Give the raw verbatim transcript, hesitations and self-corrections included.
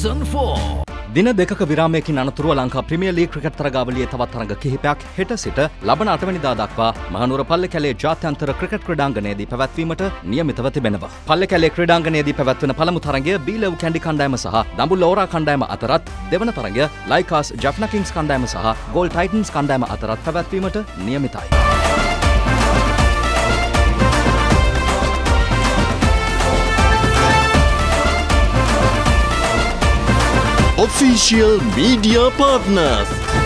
Season four. දින දෙකක විරාමයකින් අනතුරුව ලංකා ප්‍රීමියර් ලීග් ක්‍රිකට් තරගාවලියේ තවත් තරඟ කිහිපයක් හෙට සිට ලබන අටවැනිදා දක්වා මහනුවර පල්ලේකැලේ ජාත්‍යන්තර ක්‍රිකට් ක්‍රීඩාංගණයේදී පැවැත්වීමට නියමිතව තිබෙනවා. පල්ලේකැලේ ක්‍රීඩාංගණයේදී පැවැත්වෙන පළමු තරඟය බීලව් කැන්ඩි කණ්ඩායම සහ දඹුල්ල ඕරා කණ්ඩායම අතරත්, දෙවන තරඟය ලයිකාස් ජෆ්නා කිංස් කණ්ඩායම සහ ගෝල් ටයිටන්ස් කණ්ඩායම අතරත් පැවැත්වීමට නියමිතයි. Official media partners